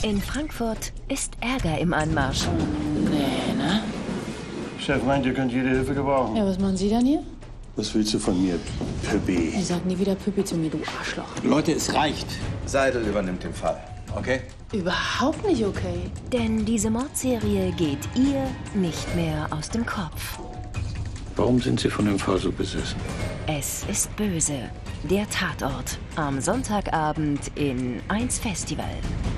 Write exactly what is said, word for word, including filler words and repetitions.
In Frankfurt ist Ärger im Anmarsch. Nee, ne? Chef meint, ihr könnt jede Hilfe gebrauchen. Ja, was machen Sie dann hier? Was willst du von mir, Püppi? Ich sag nie wieder Püppi zu mir, du Arschloch. Leute, es reicht. Seidel übernimmt den Fall, okay? Überhaupt nicht okay. Denn diese Mordserie geht ihr nicht mehr aus dem Kopf. Warum sind Sie von dem Fall so besessen? Es ist böse. Der Tatort. Am Sonntagabend in eins Festival.